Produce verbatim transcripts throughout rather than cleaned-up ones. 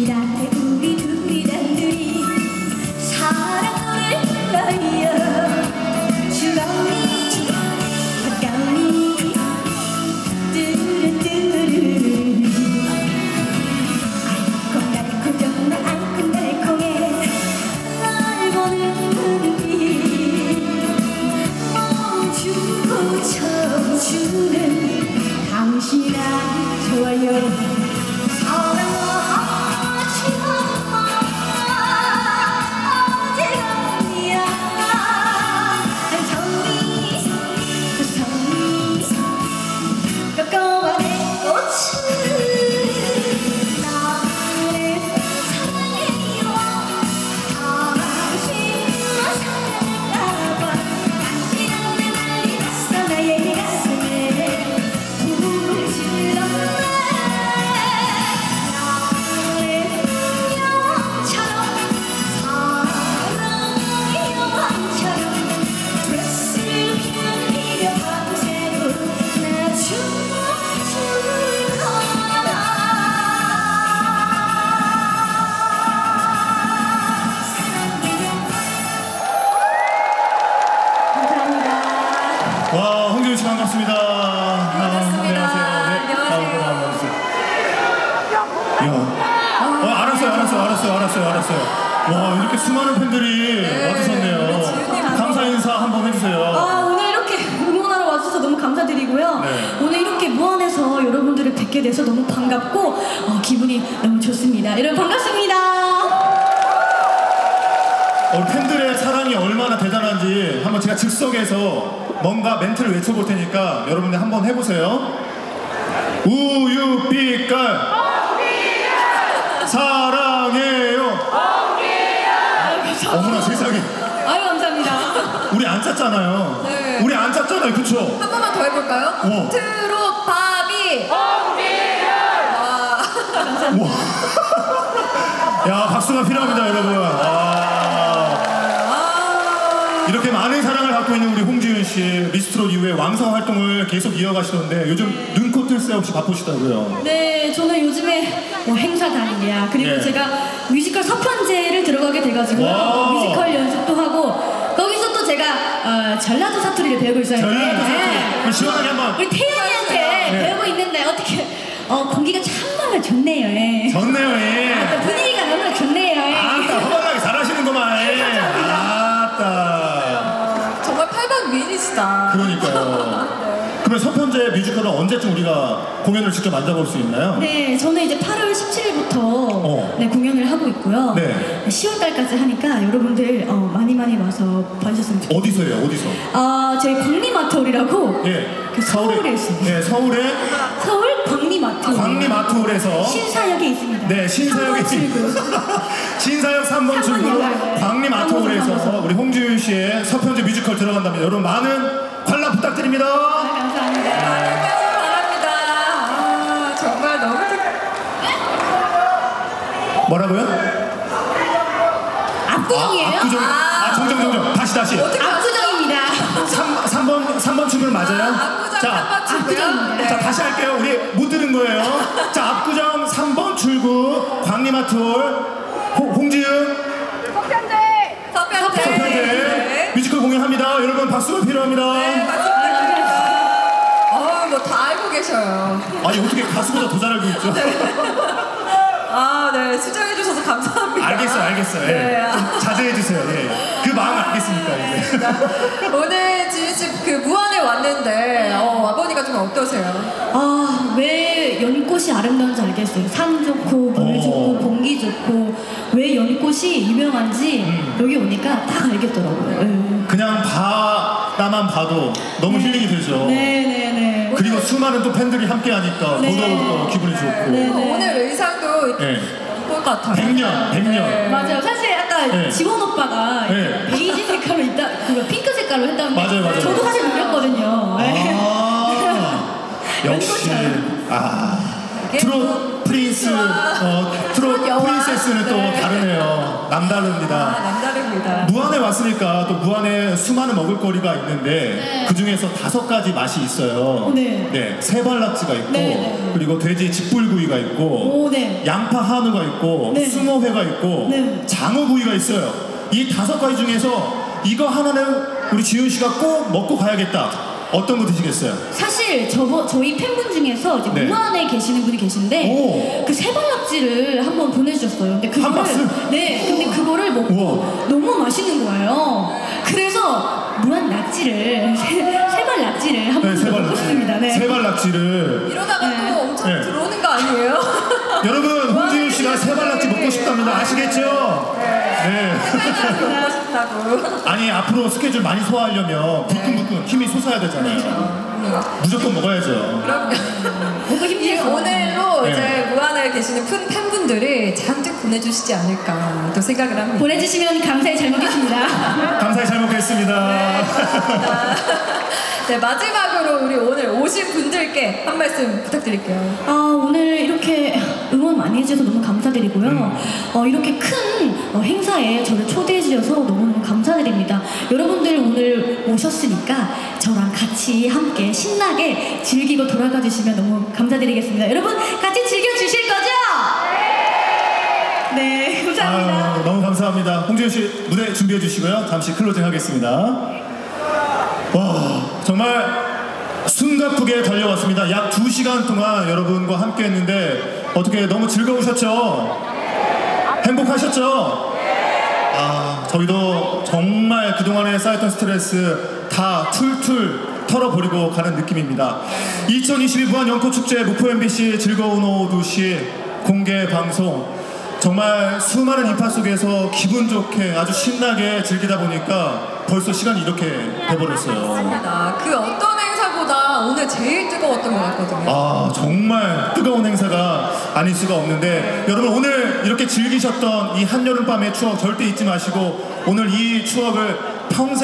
이란데 우리 둘이 단둘이 사랑을 불러요. 주거니 가까우니 뚜루뚜루 알콩달콩 정말 알콩달콩해 날 보는 눈빛 멈추고 멈추는 당신 안 좋아요. 반갑습니다. 반갑습니다. 아, 안녕하세요. 네. 어, 알았어요, 알았어요, 알았어요, 알았어요, 알았어요. 와, 이렇게 수많은 팬들이 네, 와주셨네요. 감사 인사 한번 해주세요. 아, 오늘 이렇게 응원하러 와주셔서 너무 감사드리고요. 네. 오늘 이렇게 무안에서 여러분들을 뵙게 돼서 너무 반갑고 어, 기분이 너무 좋습니다. 여러분 반갑습니다. 어, 팬들의 사랑이 얼마나 대단한지 한번 제가 즉석에서 뭔가 멘트를 외쳐볼 테니까 여러분들 한번 해보세요. 우유빛깔 사랑해요. 어머나 세상에. 아유 감사합니다. 우리 안 짰잖아요. 네. 우리 안 짰잖아요, 그쵸? 한 번만 더 해볼까요? 어. 트롯 바비 와. 우와. 야, 박수가 필요합니다, 여러분. 아. 이렇게 많은 사랑을 갖고 있는 우리 홍지윤 씨, 미스트롯 이후에 왕성 활동을 계속 이어가시던데 요즘 눈코 뜰 새 없이 바쁘시다고요? 네, 저는 요즘에 뭐 행사 다니랴 그리고 네. 제가 뮤지컬 서편제를 들어가게 돼가지고요. 뭐 뮤지컬 연습도 하고 거기서 또 제가 어, 전라도 사투리를 배우고 있어요. 전라도 사투리. 네. 그럼 시원하게 한번. 우리 태연이한테 네. 배우고 있는데 어떻게 어, 공기가 참말로 좋네요. 예. 좋네요, 예. 아, 분위기가 너무 좋네요. 예. 아따, 허벌나게 잘하시는구만. 예. 아따. 정말 팔박 미인이시다. 그러니까요. 그러면 서편제 뮤지컬은 언제쯤 우리가 공연을 직접 만나볼 수 있나요? 네, 저는 이제 팔월 십칠일부터 어. 네, 공연을 하고 있고요. 네. 시월달까지 하니까 여러분들 어, 많이 많이 와서 봐주셨으면 좋겠어요. 어디서요? 어디서? 아, 저희 광리마트홀이라고 예. 그 서울에 있습니다. 네, 서울에 서울 광리마트홀. 광리마트홀에서 신사역에 있습니다. 네, 신사역에 있습니다. 신사역 삼 번 출구 광리마트홀에서 우리 홍지윤 씨의 서편제 뮤지컬 들어간답니다. 여러분 많은 관람 부탁드립니다. 아, 감사합니다. 많은 관심 바랍니다. 아, 정말 너무 특... 뭐라고요? 압구정이에요? 아, 압구정. 아, 아, 정정 정정. 다시 다시. 압구정입니다. 삼 번 삼 번 출구는 맞아요? 압구정 자, 삼 번 출구요? 네. 자, 다시 할게요. 우리 못 들은 거예요. 자, 압구정 삼 번 출구 광리마트홀 홍지윤 서편제 서편제 서편제 뮤지컬 공연합니다. 여러분 박수가 필요합니다. 네, 박수 부탁드립니다. 어, 뭐 다 알고 계셔요. 아니 어떻게 가수보다 더 잘 알고 있죠? 아, 네, 수정해 주셔서 감사합니다. 알겠어요, 알겠어요. 예. 네. 좀 자제해 주세요. 예. 그 마음 알겠습니까 이제? 오늘 지윤 씨 그 무안에 왔는데 어, 아버니가 좀 어떠세요? 아, 왜 연꽃이 아름다운지 알겠어요. 산 좋고 물 좋고 공기 좋고 왜 연꽃이 유명한지 음. 여기 오니까 딱 알겠더라고요. 네. 그냥 바다만 봐도 너무 네. 힐링이 되죠. 네네네. 그리고 수많은 또 팬들이 함께하니까 네. 더더욱 더 기분이 좋고. 네. 오늘 의상도 네. 연꽃 같아요. 백년, 백년. 네. 맞아요. 사실 아까 네. 지원 오빠가 네. 베이지 색깔로 있다, 그 핑크 색깔로 했다는데 맞아요, 맞아요. 저도 사실 느꼈거든요. 네. 아, 역시 아 트롯 프린스 어, 트롯 프린세스는 또 네. 다르네요. 남다릅니다. 아, 남다릅니다. 무안에 왔으니까 또 무안에 수많은 먹을거리가 있는데 네. 그 중에서 다섯 가지 맛이 있어요. 네. 네, 새발낙지가 있고 네, 네. 그리고 돼지 직불구이가 있고 오, 네. 양파 한우가 있고 네. 숭어회가 있고 네. 장어구이가 있어요. 이 다섯 가지 중에서 이거 하나는 우리 지윤 씨가 꼭 먹고 가야겠다. 어떤 거 드시겠어요? 사실 저, 저희 팬분 중에서 이제 네. 무안에 계시는 분이 계신데 오. 그 세발낙지를 한번 보내주셨어요. 근데 한 그거를 박스? 네, 근데 그거를 먹고 우와. 너무 맛있는 거예요. 그래서 무안 낙지를 세, 세발낙지를 한번 네, 먹고 싶습니다. 네. 세발낙지를 이러다가 네. 또 엄청 네. 들어오는 거 아니에요? 여러분 홍지윤 씨가 세발낙지 먹고 싶답니다. 아시겠죠? 네. 먹고 싶다고. 아니 앞으로 스케줄 많이 소화하려면 부끈부끈 힘이 솟아야 되잖아요. 무조건 먹어야죠. 그럼 먹고 이 힘내서 오늘로 네. 이제 무안에 계시는 큰 팬분들이 잔뜩 보내주시지 않을까 또 생각을 합니다. 보내주시면 감사히 잘 먹겠습니다. 감사히 잘 먹겠습니다. 네, 마지막으로 우리 오늘 오신 분들께 한 말씀 부탁드릴게요. 아, 오늘 이렇게 응원 많이 해주셔서 너무 감사드리고요. 음. 어, 이렇게 큰 어, 행사에 저를 초대해 주셔서 너무너무 감사드립니다. 여러분들 오늘 오셨으니까 저랑 같이 함께 신나게 즐기고 돌아가 주시면 너무 감사드리겠습니다. 여러분 같이 즐겨주실 거죠? 네, 감사합니다. 아유, 너무 감사합니다. 홍지윤 씨 무대 준비해 주시고요. 잠시 클로징 하겠습니다. 와, 정말 숨가쁘게 달려왔습니다. 약 두 시간 동안 여러분과 함께 했는데 어떻게 너무 즐거우셨죠? 행복하셨죠? 아, 저희도 정말 그동안에 쌓였던 스트레스 다 툴툴 털어버리고 가는 느낌입니다. 이천이십이 무안 연꽃축제 목포 엠비씨 즐거운 오후 두 시 공개 방송, 정말 수많은 인파 속에서 기분 좋게 아주 신나게 즐기다 보니까 벌써 시간이 이렇게 돼버렸어요. 맞습니다. 그 어떤 행사보다 오늘 제일 뜨거웠던 것 같거든요. 아, 정말 뜨거운 행사가 아닐 수가 없는데 여러분 오늘 이렇게 즐기셨던 이 한여름밤의 추억 절대 잊지 마시고 오늘 이 추억을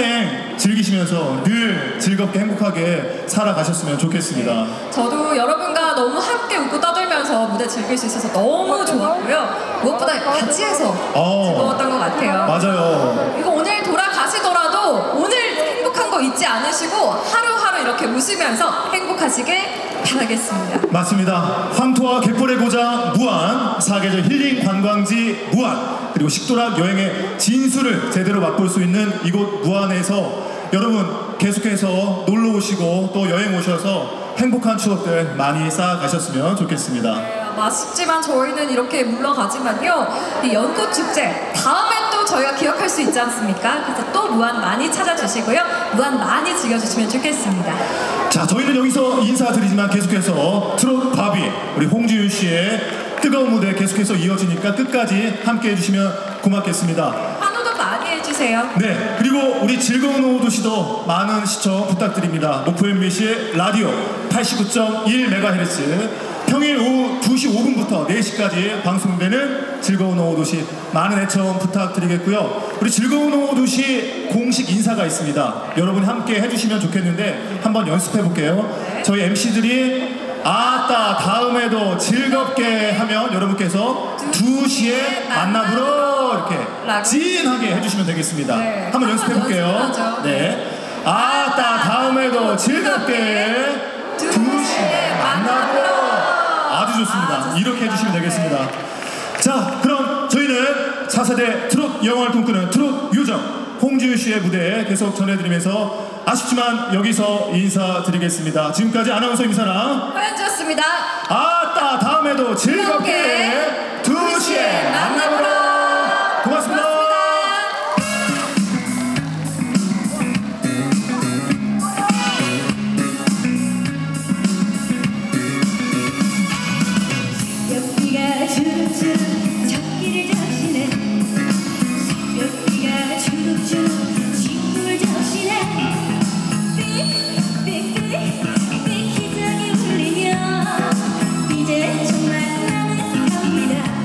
평생 즐기시면서 늘 즐겁게 행복하게 살아가셨으면 좋겠습니다. 저도 여러분과 너무 함께 웃고 떠들면서 무대 즐길 수 있어서 너무 좋았고요. 무엇보다 같이 해서 어. 즐거웠던 것 같아요. 맞아요. 이거 오늘 돌아가시더라도 오늘 행복한 거 잊지 않으시고 하루하루 이렇게 웃으면서 행복하시길 바라겠습니다. 맞습니다. 황토와 갯벌의 고장 무안, 사계절 힐링 관광지 무안, 그리고 식도락 여행의 진수를 제대로 맛볼 수 있는 이곳 무안에서 여러분 계속해서 놀러 오시고 또 여행 오셔서 행복한 추억들 많이 쌓아가셨으면 좋겠습니다. 네, 아쉽지만 저희는 이렇게 물러가지만요, 이 연꽃 축제 다음에 또 저희가 기억할 수 있지 않습니까? 그래서 또 무안 많이 찾아주시고요, 무안 많이 즐겨주시면 좋겠습니다. 자, 저희는 여기서 인사드리지만 계속해서 트롯 바비 우리 홍지윤 씨의 뜨거운 무대 계속해서 이어지니까 끝까지 함께 해주시면 고맙겠습니다. 환호도 많이 해주세요. 네, 그리고 우리 즐거운 오후 도시도 많은 시청 부탁드립니다. 목포 엠비씨의 라디오 팔십구 점 일 메가헤르츠 평일 오후 두 시 오 분부터 네 시까지 방송되는 즐거운 오후 도시 많은 애청 부탁드리겠고요. 우리 즐거운 오후 도시 공식 인사가 있습니다. 여러분이 함께 해주시면 좋겠는데 한번 연습해 볼게요. 저희 엠씨들이 아따 다음에도 즐겁게 하면 여러분께서 두 시에 만나보러 이렇게 진하게 해주시면 되겠습니다. 네. 한번 연습해 볼게요. 연습하죠. 네. 아따 다음에도 즐겁게 두 시에 만나보러. 아주 좋습니다. 아, 좋습니다. 이렇게 해주시면 되겠습니다. 네. 자, 그럼 저희는 차세대 트롯 영화를 꿈꾸는 트롯 요정 홍지윤 씨의 무대 계속 전해드리면서 아쉽지만 여기서 인사드리겠습니다. 지금까지 아나운서 임사랑 허연주였습니다. 아따 다음에도 즐겁게 두 시에 만나보러. 고맙습니다. 새벽비가 주룩주룩 적기를 적시네. 새벽비가 주룩주룩 친구를 적시네. 삑삑삑삑 기적이 울리며 이제 정말 나는 갑니다.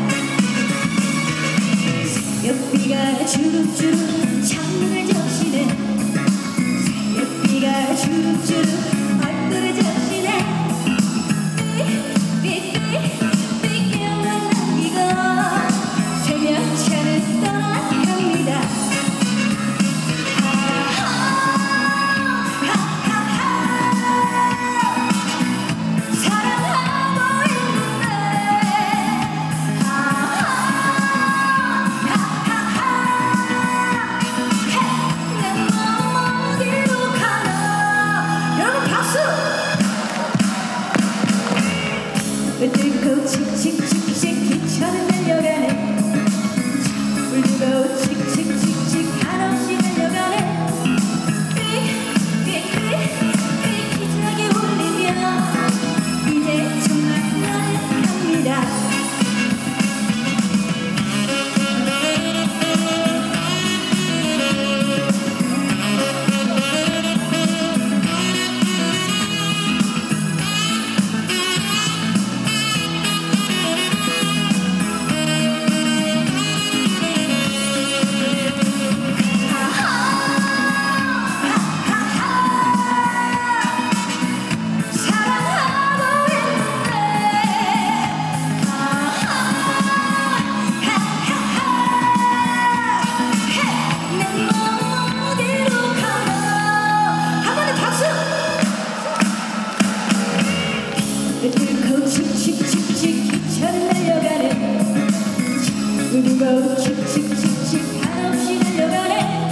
두근두근 칙칙칙칙 한없이 달려가네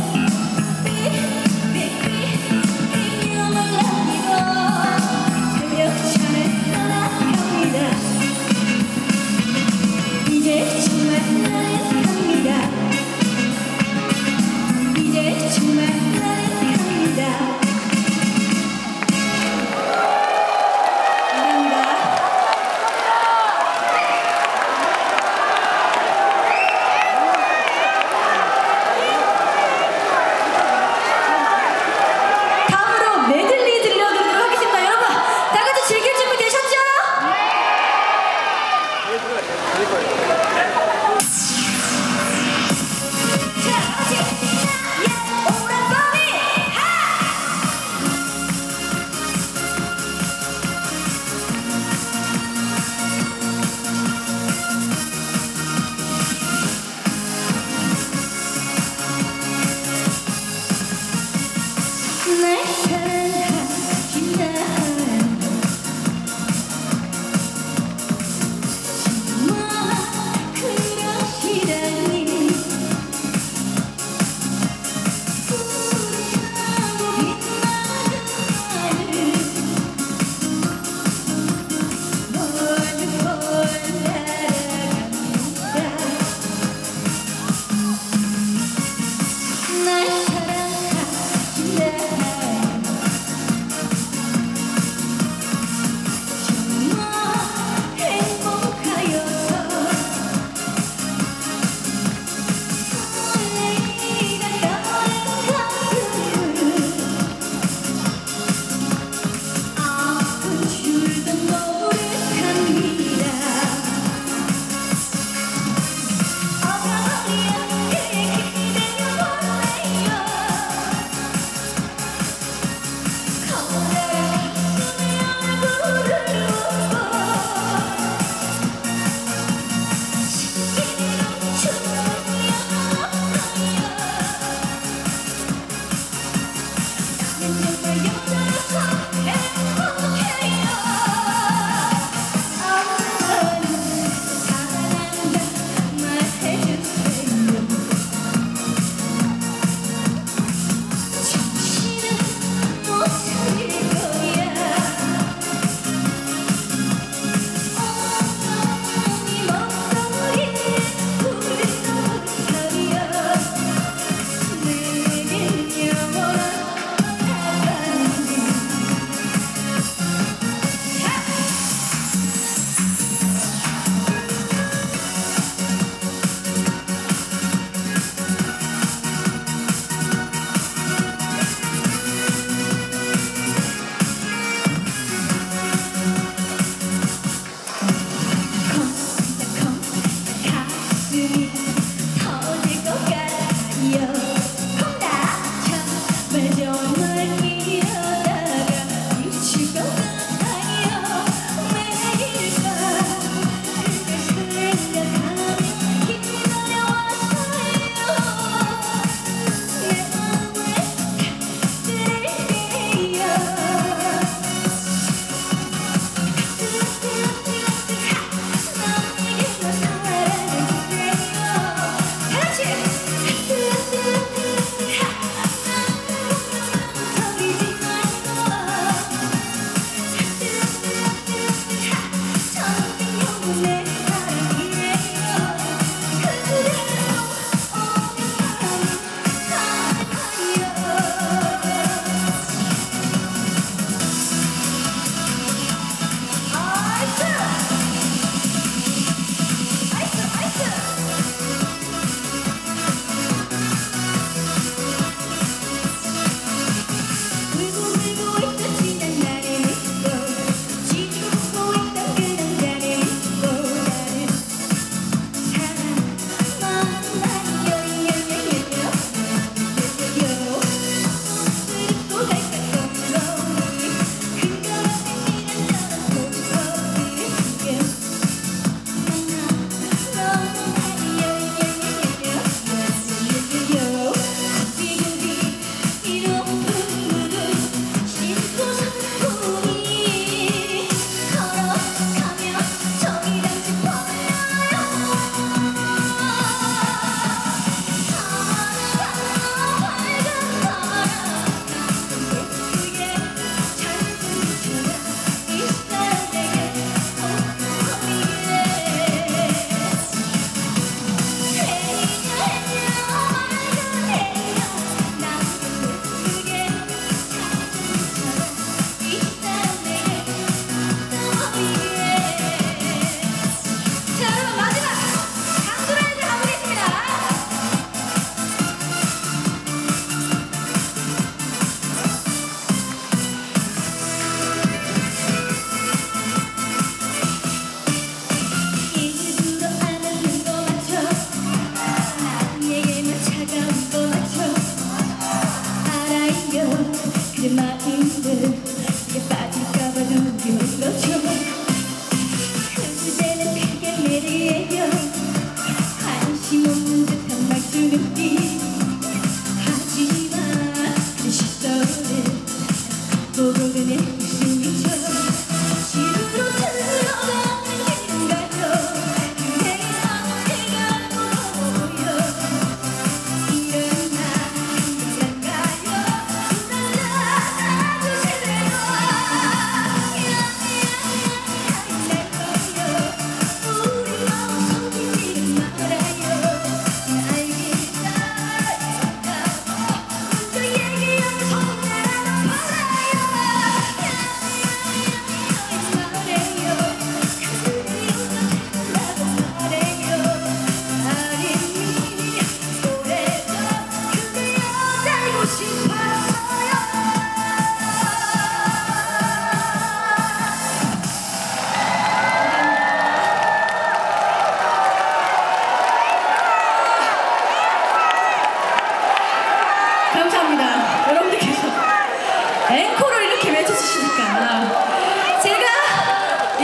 삐삐삐삐 이름을 남기고 새벽차를 떠나갑니다 이제 정말 나는 갑니다 이제 정말 나는 갑니다 감사합니다.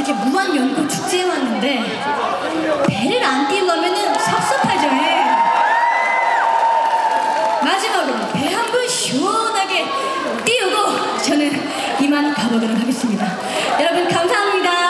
이렇게 무한 연꽃 축제에 왔는데 배를 안 띄우고 가면은 섭섭하죠. 예. 마지막으로 배 한 번 시원하게 띄우고 저는 이만 가보도록 하겠습니다. 여러분 감사합니다.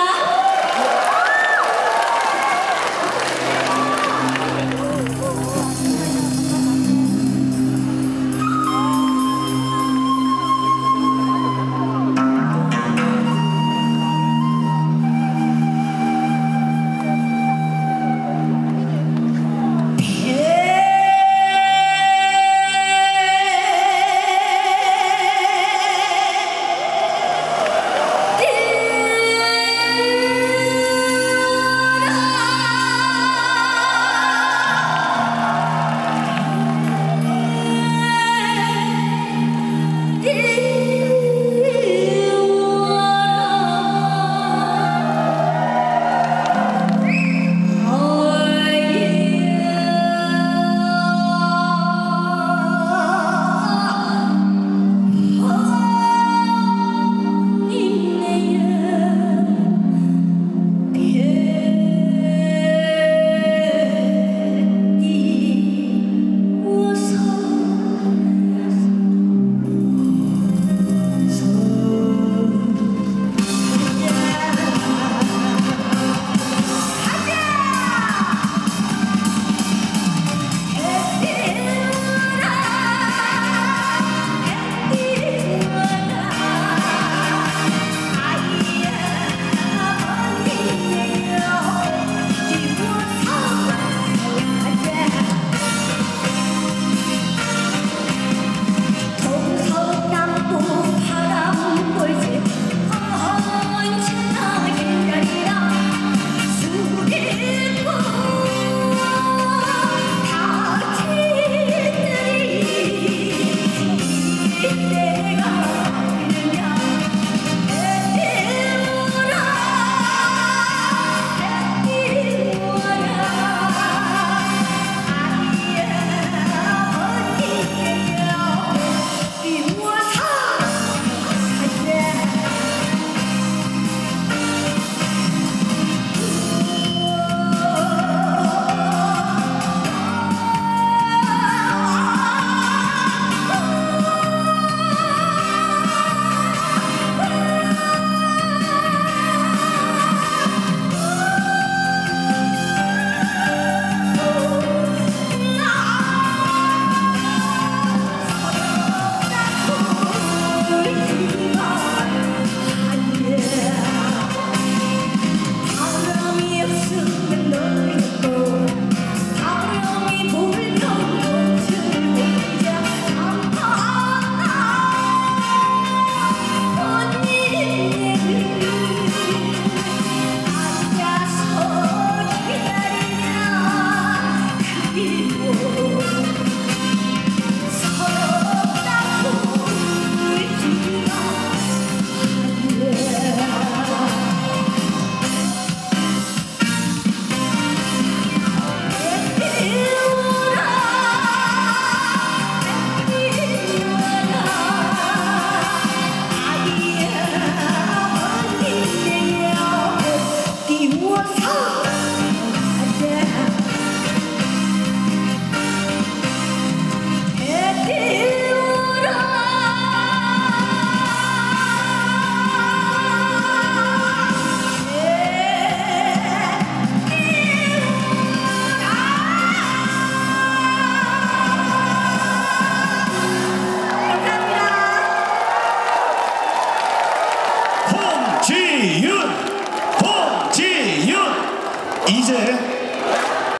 이제